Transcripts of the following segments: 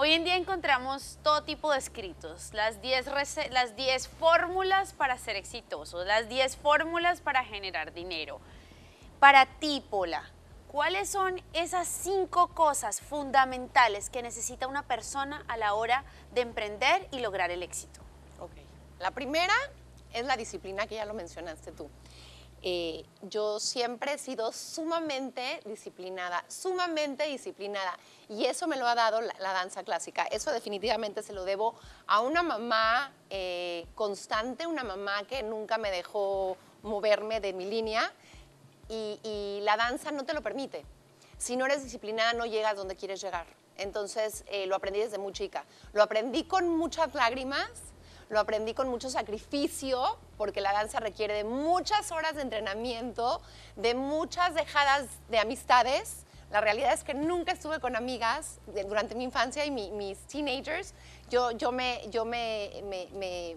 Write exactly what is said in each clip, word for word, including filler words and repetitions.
Hoy en día encontramos todo tipo de escritos, las diez las diez fórmulas para ser exitosos, las diez fórmulas para generar dinero. Para ti, Pola, ¿cuáles son esas cinco cosas fundamentales que necesita una persona a la hora de emprender y lograr el éxito? Ok. La primera es la disciplina, que ya lo mencionaste tú. Eh, yo siempre he sido sumamente disciplinada, sumamente disciplinada, y eso me lo ha dado la, la danza clásica. Eso definitivamente se lo debo a una mamá eh, constante, una mamá que nunca me dejó moverme de mi línea, y, y la danza no te lo permite. Si no eres disciplinada, no llegas donde quieres llegar. Entonces, eh, lo aprendí desde muy chica. Lo aprendí con muchas lágrimas, lo aprendí con mucho sacrificio, porque la danza requiere de muchas horas de entrenamiento, de muchas dejadas de amistades. La realidad es que nunca estuve con amigas de, durante mi infancia y mi, mis teenagers. Yo, yo, me, yo me, me, me,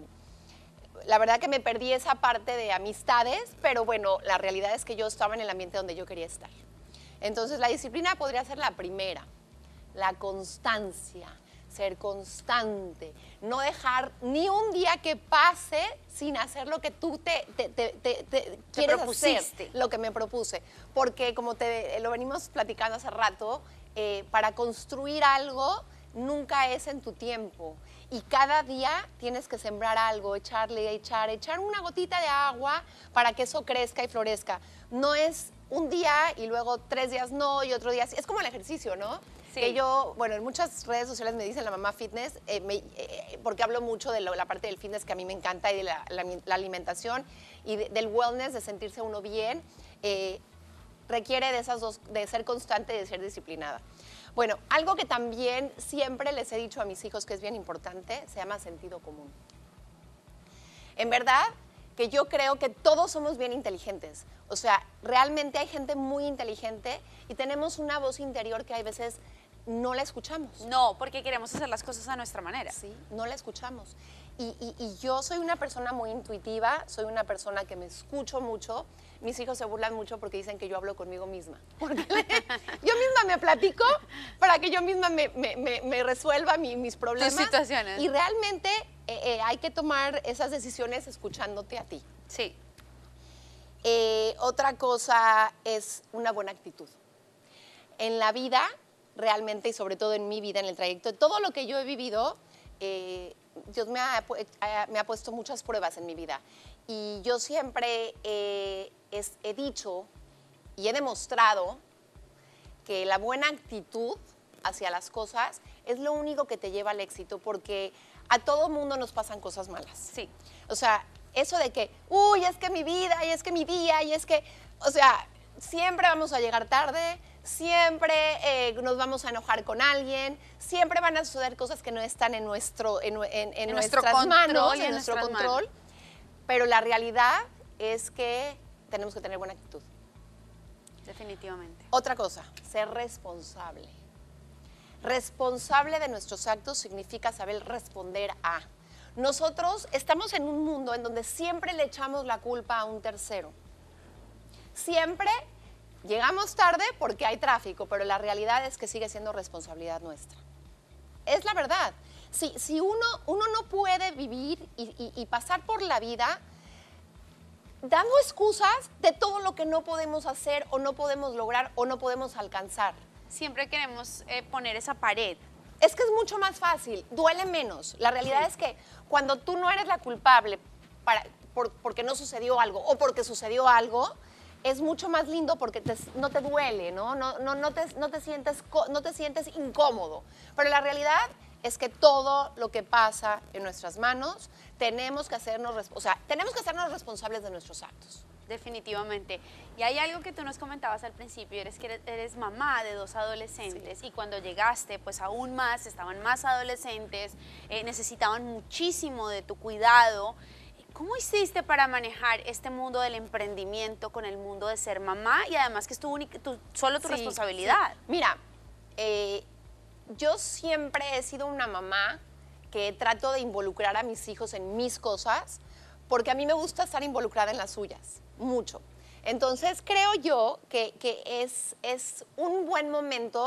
la verdad que me perdí esa parte de amistades, pero bueno, la realidad es que yo estaba en el ambiente donde yo quería estar. Entonces, la disciplina podría ser la primera, la constancia. Ser constante, no dejar ni un día que pase sin hacer lo que tú te, te, te, te, te quieres hacer, lo que me propuse. Porque como te lo venimos platicando hace rato, eh, para construir algo nunca es en tu tiempo. Y cada día tienes que sembrar algo, echarle, echar, echar una gotita de agua para que eso crezca y florezca. No es un día y luego tres días no y otro día sí. Es como el ejercicio, ¿no? Sí. Que yo, bueno, en muchas redes sociales me dicen la mamá fitness, eh, me, eh, porque hablo mucho de lo, la parte del fitness que a mí me encanta y de la, la, la alimentación y de, del wellness, de sentirse uno bien, eh, requiere de esas dos, de ser constante y de ser disciplinada. Bueno, algo que también siempre les he dicho a mis hijos que es bien importante, se llama sentido común. En verdad, que yo creo que todos somos bien inteligentes. O sea, realmente hay gente muy inteligente y tenemos una voz interior que hay veces no la escuchamos. No, porque queremos hacer las cosas a nuestra manera. Sí, no la escuchamos. Y, y, y yo soy una persona muy intuitiva, soy una persona que me escucho mucho. Mis hijos se burlan mucho porque dicen que yo hablo conmigo misma. Porque yo misma me platico para que yo misma me, me, me, me resuelva mi, mis problemas. Tus situaciones. Y realmente eh, eh, hay que tomar esas decisiones escuchándote a ti. Sí. Eh, otra cosa es una buena actitud. En la vida, realmente, y sobre todo en mi vida, en el trayecto, de todo lo que yo he vivido, eh, Dios me ha, me ha puesto muchas pruebas en mi vida. Y yo siempre eh, es, he dicho y he demostrado que la buena actitud hacia las cosas es lo único que te lleva al éxito, porque a todo mundo nos pasan cosas malas. Sí. O sea, eso de que, uy, es que mi vida, y es que mi día, y es que, o sea, siempre vamos a llegar tarde, siempre eh, nos vamos a enojar con alguien, siempre van a suceder cosas que no están en, nuestro, en, en, en, en nuestras nuestro manos, en, en nuestro control, manos. Pero la realidad es que tenemos que tener buena actitud. Definitivamente. Otra cosa, ser responsable. Responsable de nuestros actos significa saber responder a. Nosotros estamos en un mundo en donde siempre le echamos la culpa a un tercero. Siempre llegamos tarde porque hay tráfico, pero la realidad es que sigue siendo responsabilidad nuestra. Es la verdad. Si, si uno, uno no puede vivir y, y, y pasar por la vida dando excusas de todo lo que no podemos hacer o no podemos lograr o no podemos alcanzar. Siempre queremos eh, poner esa pared. Es que es mucho más fácil, duele menos. La realidad sí. es que cuando tú no eres la culpable para, por, porque no sucedió algo o porque sucedió algo, es mucho más lindo porque te, no te duele, ¿no? No, no, no, te, no, te sientes, no te sientes incómodo. Pero la realidad es que todo lo que pasa en nuestras manos, tenemos que hacernos, o sea, tenemos que hacernos responsables de nuestros actos. Definitivamente. Y hay algo que tú nos comentabas al principio, eres que eres, eres mamá de dos adolescentes, sí. Y cuando llegaste, pues aún más, estaban más adolescentes, eh, necesitaban muchísimo de tu cuidado. ¿Cómo hiciste para manejar este mundo del emprendimiento con el mundo de ser mamá y además que es tu única, tu, solo tu sí, responsabilidad? Sí. Mira, eh, yo siempre he sido una mamá que trato de involucrar a mis hijos en mis cosas porque a mí me gusta estar involucrada en las suyas, mucho. Entonces creo yo que, que es, es un buen momento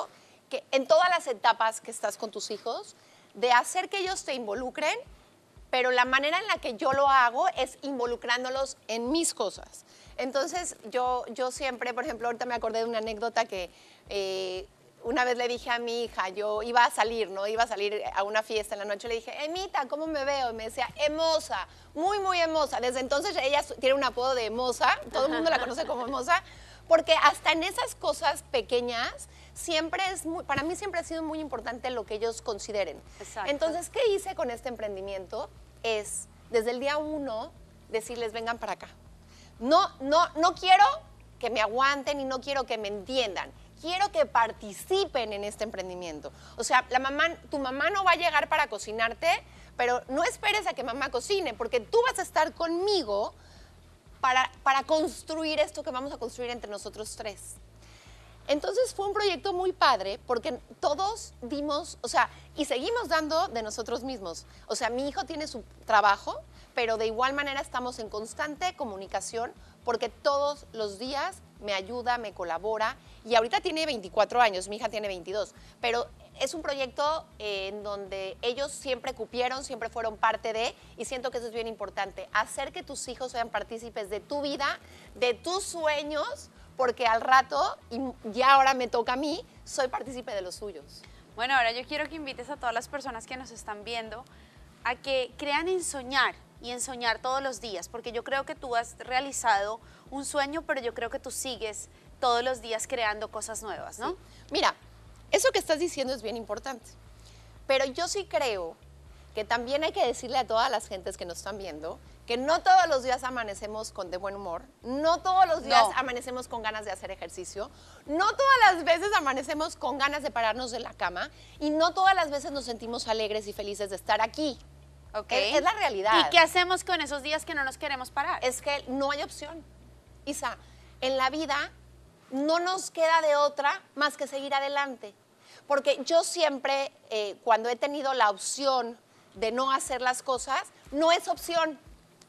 que en todas las etapas que estás con tus hijos, de hacer que ellos te involucren, pero la manera en la que yo lo hago es involucrándolos en mis cosas. Entonces, yo, yo siempre, por ejemplo, ahorita me acordé de una anécdota que eh, una vez le dije a mi hija, yo iba a salir, ¿no? Iba a salir a una fiesta en la noche, le dije, Emita, ¿cómo me veo? Y me decía, hermosa, muy, muy hermosa. Desde entonces ella tiene un apodo de hermosa, todo el mundo la conoce como hermosa, porque hasta en esas cosas pequeñas, siempre es muy, para mí siempre ha sido muy importante lo que ellos consideren. Exacto. Entonces, ¿qué hice con este emprendimiento? Es, desde el día uno, decirles, vengan para acá. No, no, no quiero que me aguanten y no quiero que me entiendan. Quiero que participen en este emprendimiento. O sea, la mamá, tu mamá no va a llegar para cocinarte, pero no esperes a que mamá cocine, porque tú vas a estar conmigo para, para construir esto que vamos a construir entre nosotros tres. Entonces fue un proyecto muy padre porque todos dimos, o sea, y seguimos dando de nosotros mismos. O sea, mi hijo tiene su trabajo, pero de igual manera estamos en constante comunicación porque todos los días me ayuda, me colabora. Y ahorita tiene veinticuatro años, mi hija tiene veintidós, pero es un proyecto eh, en donde ellos siempre cupieron, siempre fueron parte de, y siento que eso es bien importante, hacer que tus hijos sean partícipes de tu vida, de tus sueños, porque al rato, y ya ahora me toca a mí, soy partícipe de los suyos. Bueno, ahora yo quiero que invites a todas las personas que nos están viendo a que crean en soñar y en soñar todos los días, porque yo creo que tú has realizado un sueño, pero yo creo que tú sigues todos los días creando cosas nuevas, ¿no? Sí. Mira, eso que estás diciendo es bien importante, pero yo sí creo que también hay que decirle a todas las gentes que nos están viendo que no todos los días amanecemos con de buen humor, no todos los días No. amanecemos con ganas de hacer ejercicio, no todas las veces amanecemos con ganas de pararnos de la cama y no todas las veces nos sentimos alegres y felices de estar aquí. Ok. Es, es la realidad. ¿Y qué hacemos con esos días que no nos queremos parar? Es que no hay opción. Isa, en la vida no nos queda de otra más que seguir adelante. Porque yo siempre, eh, cuando he tenido la opción de no hacer las cosas, no es opción.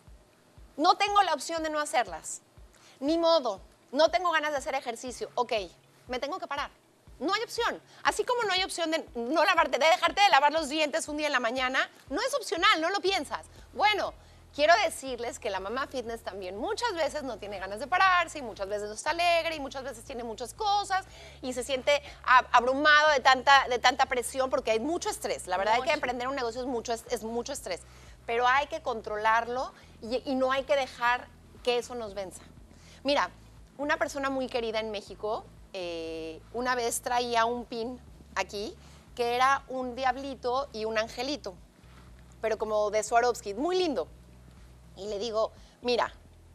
No tengo la opción de no hacerlas. Ni modo. No tengo ganas de hacer ejercicio. Ok, me tengo que parar. No hay opción. Así como no hay opción de no lavarte, de dejarte de lavar los dientes un día en la mañana, no es opcional, no lo piensas. Bueno, quiero decirles que la mamá fitness también muchas veces no tiene ganas de pararse y muchas veces no está alegre y muchas veces tiene muchas cosas y se siente ab- abrumado de tanta, de tanta presión porque hay mucho estrés. La verdad es que Mucho. emprender un negocio es mucho, es, es mucho estrés, pero hay que controlarlo y, y no hay que dejar que eso nos venza. Mira, una persona muy querida en México eh, una vez traía un pin aquí que era un diablito y un angelito, pero como de Swarovski, muy lindo. Y le digo, mira,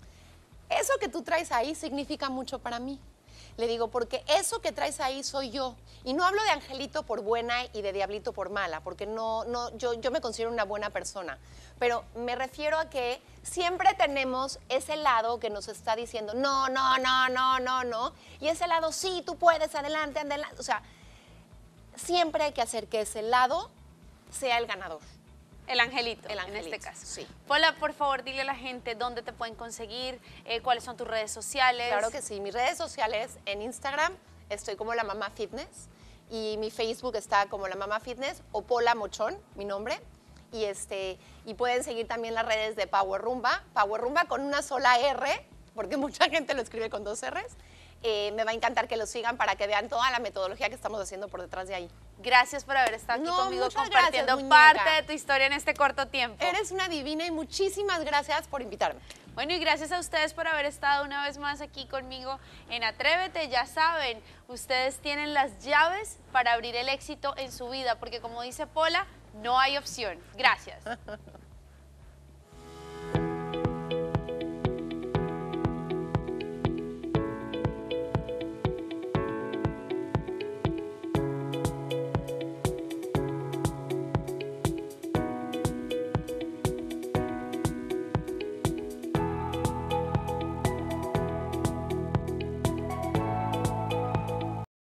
eso que tú traes ahí significa mucho para mí. Le digo, porque eso que traes ahí soy yo. Y no hablo de angelito por buena y de diablito por mala, porque no, no, yo, yo me considero una buena persona. Pero me refiero a que siempre tenemos ese lado que nos está diciendo, no, no, no, no, no, no. Y ese lado, sí, tú puedes, adelante, adelante. O sea, siempre hay que hacer que ese lado sea el ganador. El angelito, El en angelito, este caso. sí. Pola, por favor, dile a la gente dónde te pueden conseguir, eh, cuáles son tus redes sociales. Claro que sí. Mis redes sociales, en Instagram estoy como La Mamá Fitness y mi Facebook está como La Mamá Fitness o Pola Mochón, mi nombre. Y, este, y pueden seguir también las redes de Power Rumba, Power Rumba con una sola R, porque mucha gente lo escribe con dos R's. Eh, me va a encantar que lo sigan para que vean toda la metodología que estamos haciendo por detrás de ahí. Gracias por haber estado aquí No, conmigo muchas compartiendo gracias, parte muñeca. de tu historia en este corto tiempo. Eres una divina y muchísimas gracias por invitarme. Bueno, y gracias a ustedes por haber estado una vez más aquí conmigo en Atrévete. Ya saben, ustedes tienen las llaves para abrir el éxito en su vida, porque como dice Pola, no hay opción. Gracias.